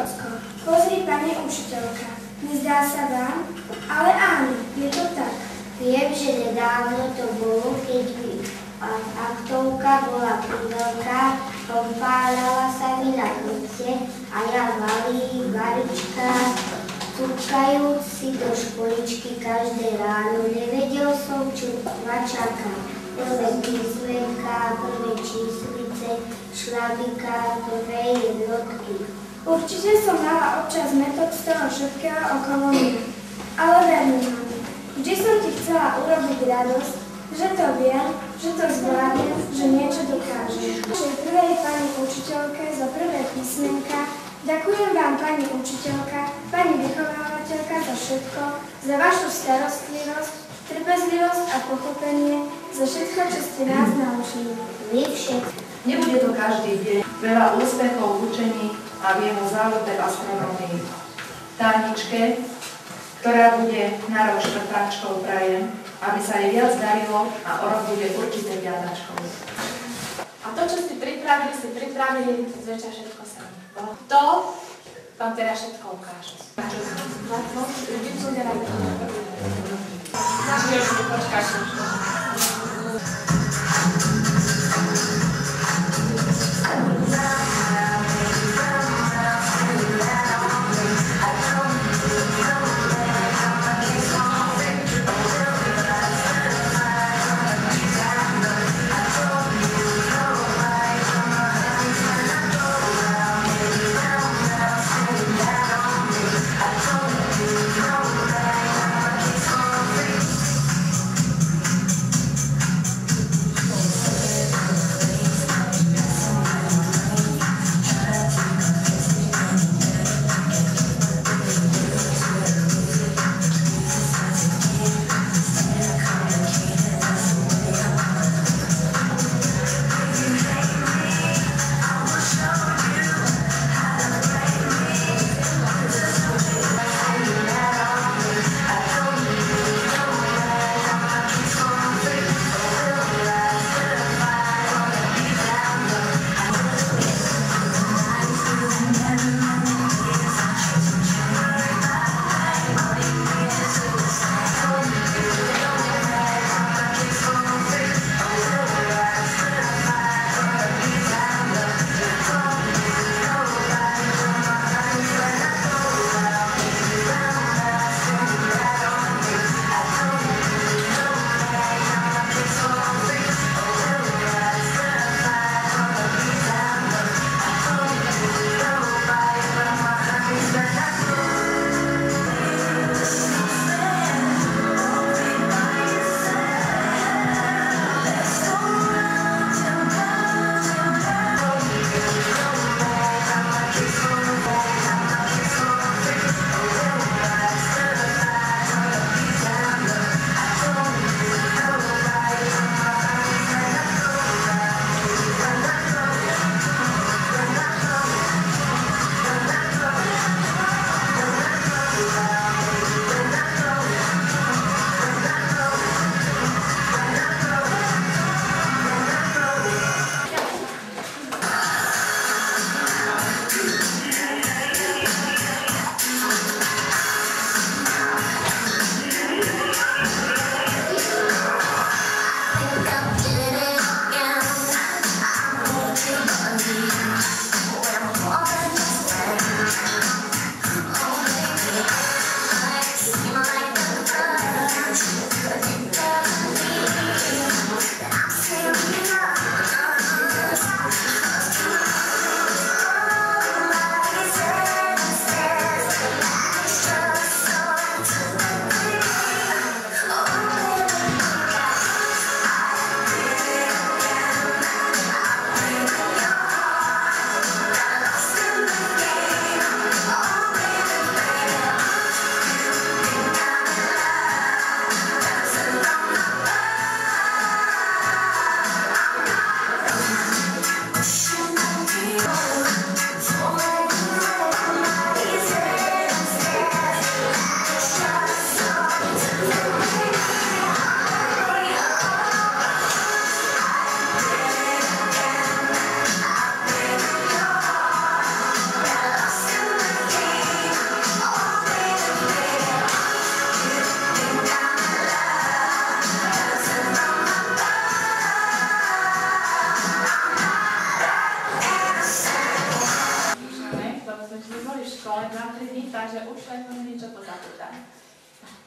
Pozri, pani učiteľka, nezdá sa vám? Ale áno, je to tak. Viem, že nedávno to bolo, keď aktovka bola priveľká, popálala sa mi na chrbte a ja varička, cúkajúc si do školičky každé ráno, nevedel som, čo ma čaká. Prvé písmenka, prvé číslice, šlabika, prvé jednotky. Určite som mala občas metok z toho všetkého okolo mňa. Ale verím, mami, vždy som ti chcela urobiť radosť, že to viem, že to zvládnem, že niečo dokážem. Našej prvej pani učiteľke za prvé písmenka ďakujem vám, pani učiteľka, pani vychovávateľka za všetko, za vašu starostlivosť, trpezlivosť a pochopenie, za všetko, čo ste nás naučili. Vy všetko. Nebude to každý deň. Veľa úspechov v učení a v jeho záľube astronómii. Táničke, ktorá bude na rok štvrtáčkou, prajem, aby sa jej viac darilo a o rok bude určite viadačkou. A to, čo ste pripravili, zväčša všetko sami. To vám teda všetko ukážu.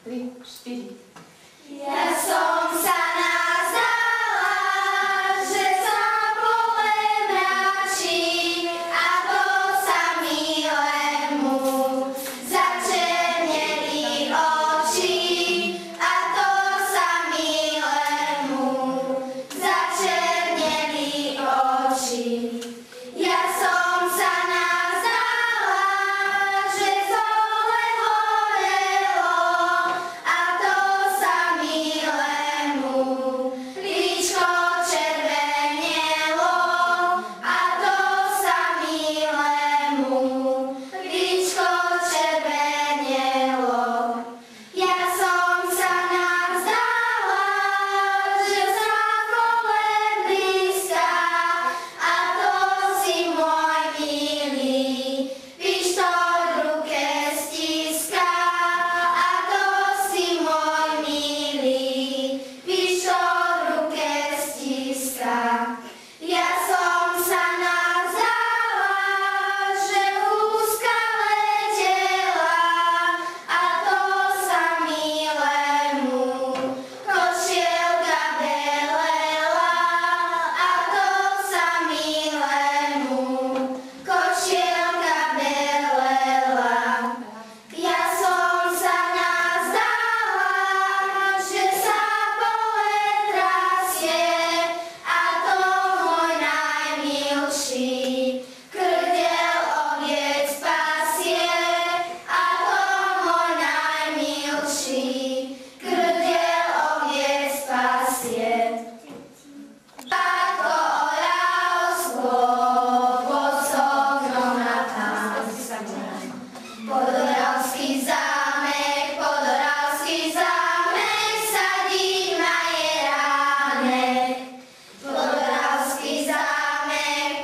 3, 4. Ja som sa nazdala, že sa pole mračí a to sa milému začerneli oči a to sa milému začerneli oči. Ja som sa nazdala, že zole horelo a to sa milému líčko červenelo a to sa milému líčko červenelo. Ja som sa nazdala, že sa pole blízka a to si môj milý pištol v ruke stíska a to si môj milý pištol v ruke stíska. Ja som sa nazdala, že lúska letela a to sa milému košielka belela a to sa milému košielka belela. Ja som sa nazdala, že sa pole trasie a to môj najmilší krdel oviec pasie a to môj najmilší krdel oviec pasie. Ako oravstvo pod sokrom na Podoravský zámek sadí majeránek. Podoravský zámek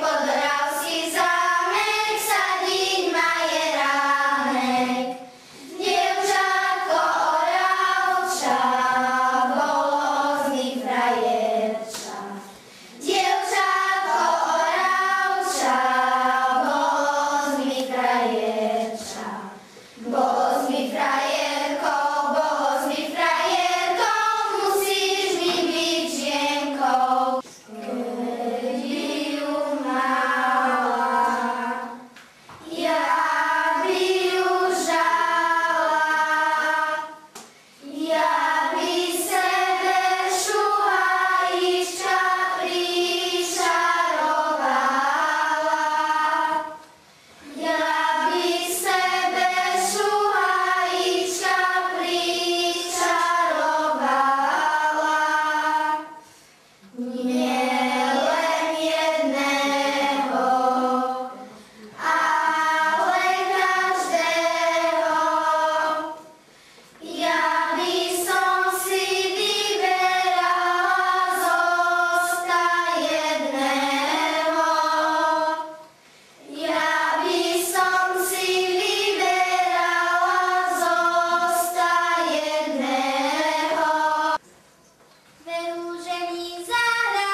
sadí majeránek. Dievčatko oravča, bolo z nich frajerča. Dievčatko oravča, bolo z nich frajerča. Bolo z nich frajerkou, musíš mi byť žienkou. Keď ju mala, ja by ju žala, ja by sebe šuhajička pričarovala. Ja by sebe šuhajička pričarovala. Nie len jedného, ale každého. Ja by som si vyberala zosta jedného. Ja by som si vyberala zosta jedného. Veru, že mi zahra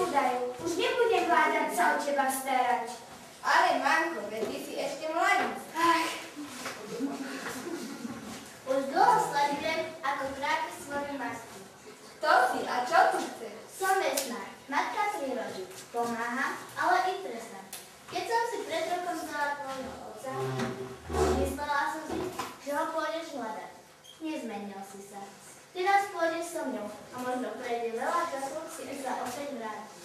dajú. Už nebudem vládať sa o teba starať. Ale mamko, veď ty si ešte mladý. Ach, Už dlho sledujem, ako trápi svoju matku. Kto si a čo tu chceš? Som vesnár, matka prírody. Pomáha, ale i trestá. Keď som si pred rokom vzala tvojho otca, myslela som si, že ho pôjdeš hľadať. Nezmenil si sa. Teraz pôjdeš so mňou a možno prejde veľa času, si sa opäť vrátiš.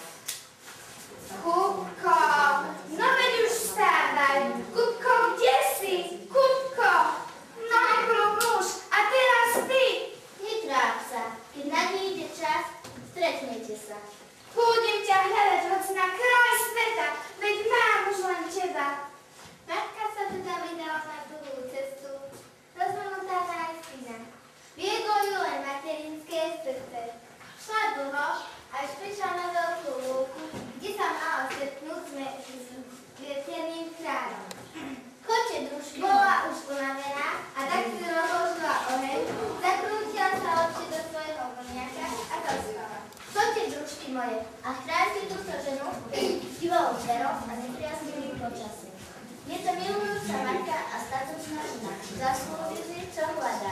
Kupko, no veď už vstávaj. Kupko, kde si? Kupko, no najprv muž, a teraz ty. Netráp sa, keď na ní ide čas, stretnete sa. Pôjdem ťa hľadať hoci na kraj sveta, veď mám už len teba. Matka sa teda vydala na dlhú cestu, rozmanutá nájstina. Viedlo ju len materinské srdce. Šla dlho, až prišla na veľkú lúku, kde sa mala stretnúť s vieterným kráľom. Chodte, družky, bola už unavená a tak si rozložila oheň, zakrútila sa lepšie do svojho vlňaka a zaspala. Chodte, družky moje, a chráňte túto ženu divou zverou a nepriaznivým počasím. Je to milujúca matka a statočná žena. Zaslúži si, čo hľadá.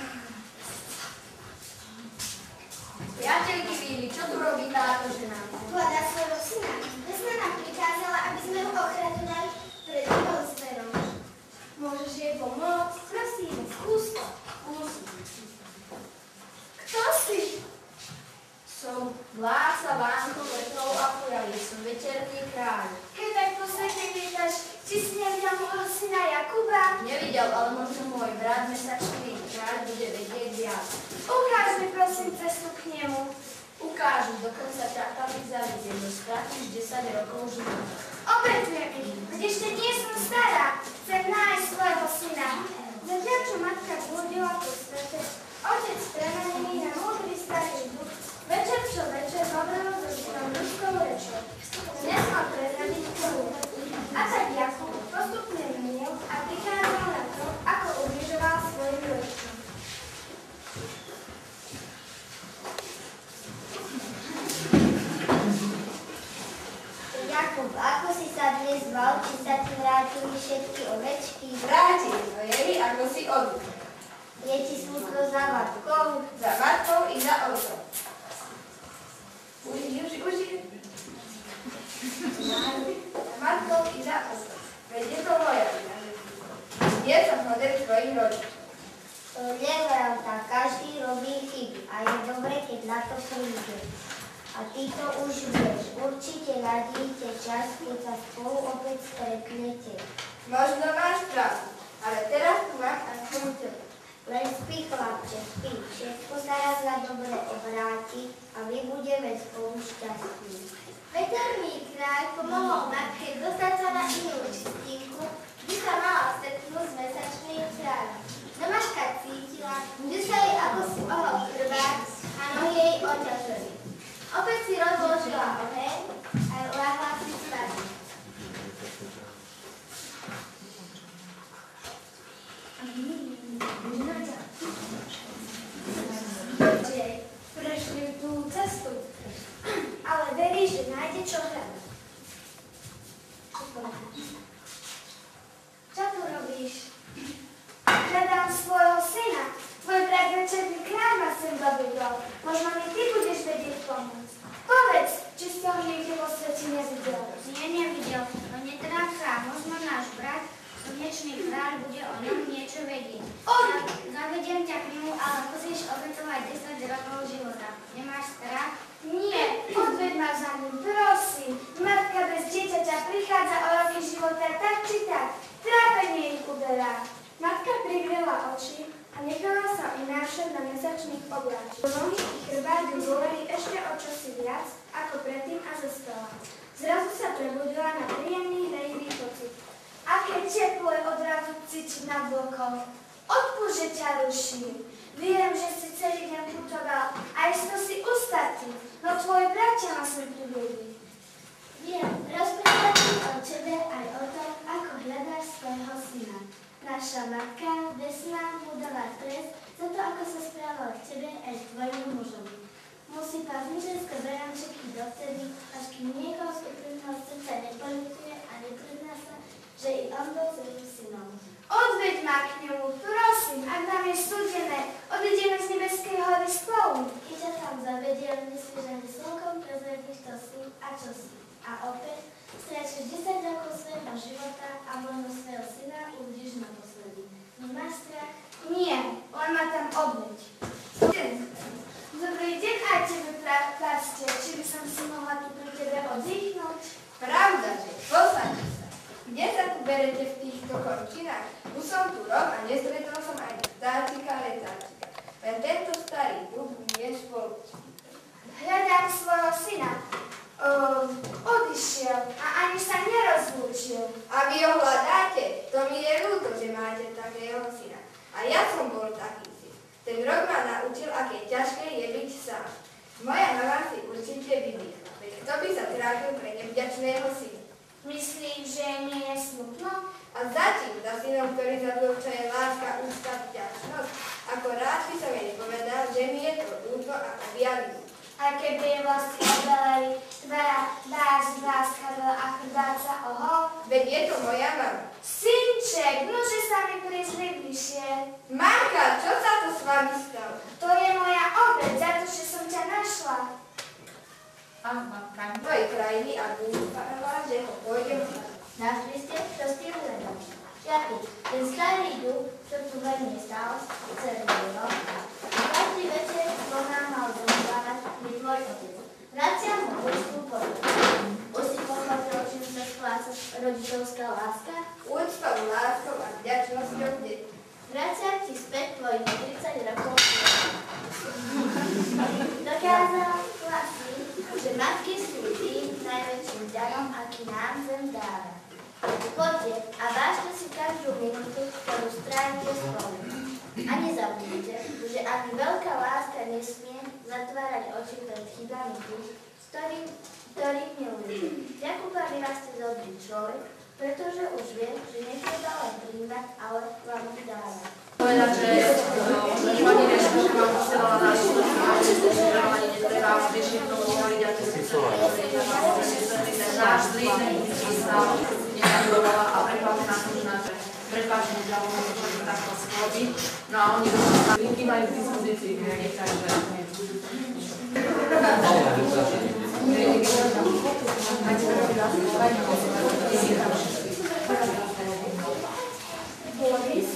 Priateľky Víly, čo tu robí táto žena? Hľadá svojho syna. Vesna nám prikázala, aby sme ho ochraňovali pred divou zverou. Môžeš jej pomôcť? Prosím, skús to. Kto si? Som vládca Vánku, Vetrov a Fujali, som večerný kráľ. Keď tak po svete pýtaš, či si nevidel môjho syna Jakuba? Nevidel, ale možno môj brat mesačný kráľ bude vedieť viac. Ukáž mi prosím cestu k nemu. Ukážu, dokonca ťa tam zavediem, no stratíš 10 rokov života. Obetujem ich, veď ešte nie som stará. Chcem nájsť svojho syna. Zatiaľ, čo matka blúdila po svete, otec premenený na múdry starý duch, večer čo večer hovoril so synom ľudskou rečou. Nesmal prezradiť prvú. A tak Jakub postupne menil a prichádzal na to, ako ubližoval svojim rodičom. Jakub, ako si sa dnes zval, či sa ti vrátili všetky ovečky? Vrátili, no jej, ako si odúť. Je ti smutno za matkou? Za matkou i za otcom. Už. Za matkou i za otcom. Veď je to moja vina. Nie som hoden svojim rodičom. To neveľa, každý robí chyby a je dobre, keď na to príde. A ty to už vieš, určite nadíte čas, keď sa spolu opäť stretnete. Možno máš pravdu, ale teraz tu mám aspoň teba. Len spí, chlapče, spí. Všetko sa raz na dobre obráti a my budeme spolu šťastní. Veterný kráľ pomohol matke dostať sa na inú čistinku, kde sa mala stretnúť s mesačným kráľom. No mačka cítila, že sa jej ako si ohol chrbát a nohy jej oťažili. Opäť si rozložila oheň a ľahla si spať. Prešli tú cestu, ale verí, že nájde čo hľadať. Čo tu robíš? Hľadám svojho syna. Tvoj brat večerný kráľ ma sem zavedol. Možno mi ty budeš vedieť pomôcť. Povedz, či si ho niekde vo svete nevidel. Nie, nevidel, no netráp sa, možno náš brat, slnečný kráľ, bude o ňom niečo vedieť. Zavediem ťa k nemu, ale musíš obetovať 10 rokov života. Nemáš strach? Nie, odved ma za ním, prosím. Matka bez dieťaťa prichádza o roky života tak či tak. Trápenie ich uberá. Matka privrela oči a nechala sa unášať na mesačných obláčikoch. Nohy i chrbát ju boleli ešte o čosi viac ako predtým a zaspala. Zrazu sa prebudila na príjemný hrejivý pocit. Aké teplo je odrazu cítiť nad bokom. Odpúšť, že ťa ruším. Viem, že si celý deň putoval a isto si ustatý, no tvoj bratia ma sem priviedli. Viem, rozprávať ti o tebe aj o tom, ako hľadáš svojho syna. Naša matka, Vesna, mu dala trest za to, ako sa správal k tebe aj k tvojmu mužovi. Musí vás zmizerska berám všetkých dovtedy, až kým niekoho z úprimného srdca nepoľutuje a neprizná sa, že i on bol svojím synom. Odveď ma k ňu, prosím, ak nám je studené, odídeme z nebeskej hory spolu. Keď ťa tam zavedie, odnesieš ani slnkom, prezradíš to si a čo si. A opäť stráčiš 10 rokov svojho života a možno svojho syna uvidíš naposledy. Nemáš strach? Nie, len ma tam odveď. Dobrý deň aj tebe, pastor, či by som si mohla tu pri tebe oddychnúť? Pravda, že posaďte sa. Kde sa tu berete v týchto končinách? Už som tu rok a nestretol som ani vtáčika, letáčika. Len tento starý dub nie spolu. Hľadám svojho syna. Odišiel a ani sa nerozlúčil. A vy ho hľadáte? To mi je ľúto, že máte takého syna. A ja som bol taký syn. Ten rok ma naučil, aké ťažké je byť sám. Moja mama si určite vydýchla, veď kto by sa trápil pre nevďačného syna. Myslím, že nie je smutno? A začím za synom, ktorý zabil, čo je láska, úcta, vďačnosť. Ako rád by som jej povedal, že mi je to ľúto a objavil. A keby je vlastne obeleli, dáš láskavého a chrbáca ohol? Veď je to moja mama. Synček, nože sa mi prišli bližšie. Marka, čo sa to s vami stalo? To je moja obeť za to, že som ťa našla. Mamka. Tvojej krajiny a dúfala, že ho pôjdem. Našli ste, čo ste hľadali. Jakub, ten starý duch, čo tu veľmi stal, celý rok. Každý večer zvona mal zomávať mi tvoj otec. Vraciam mu ľudskú podobu. Už si pochopil, čím sa spláca rodičovská láska? Úctou, láskou a vďačnosťou detí. Vraciam ti späť tvojich 30 rokov. Dokázal vlastniť, že matky sú tým najväčším darom, aký nám zem dáva. Poďte a vážte si každú minútu, ktorú strávite spolu. A nezabudnite, že ani veľká láska nesmie zatvárať oči pred chybami tých, ktorých milujete. Jakuba vyrastie dobrý človek, pretože už vie, že netreba len príjmať, ale vám dávať. Povedať, že pani Rešková posielala na službu, že ani netreba vyššie k tomu hovoriť, ako si náš zlý nestal, nenadovala a prepáč nás možná, že prepáč mi za to, že takto sklobí. No a oni dokonca linky majú k dispozícii, takže Boris?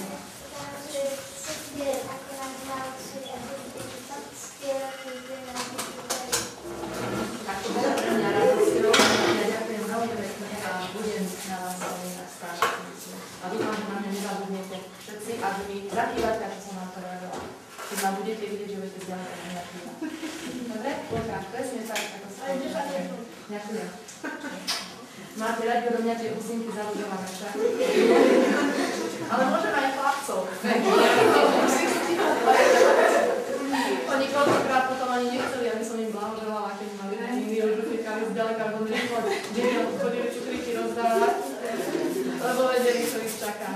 takto bude pre mňa radosťou. Ja ďakujem veľmi pekne a budem na vás veľmi stážiť. A dúfam, že na mňa nezabudnete všetci a že mi zakývate, čo som vám povedala. Keď ma budete vidieť, že budete zďaleka na mňa kývať. Dobre? Lukáš, presne tak, ako sa ďakujem. Máte radi odo mňa tie úsinky zaludované však? Ale môžem aj chlapcov. Oni koľkokrát potom ani nechceli, aby som im blahoželala, keď mali iní už utekali zďaleka von rýchlo, deti chodili cukríky rozdávať, lebo vedeli, čo ich čaká.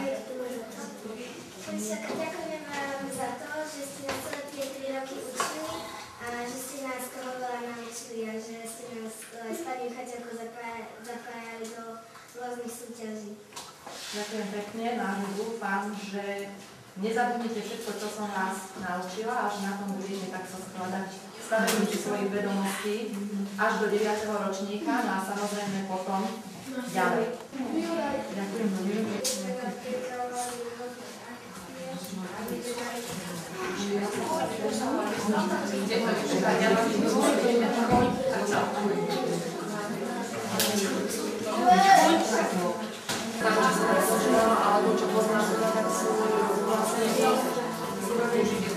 Ďakujem vám za to, že ste nás celé tie 3 roky učili a že ste nás koho veľa naučili a že ste nás s pani Chaťovkou zapájali do rôznych súťaží. Ďakujem pekne, no a dúfam, že nezabudnite všetko, čo som vás naučila a že na tom budete takto skladať stavebnicu svojich vedomostí až do 9. ročníka, no a samozrejme potom ďalej. Ďakujem veľmi pekne. Alebo čo poznáš, tak sú vlastne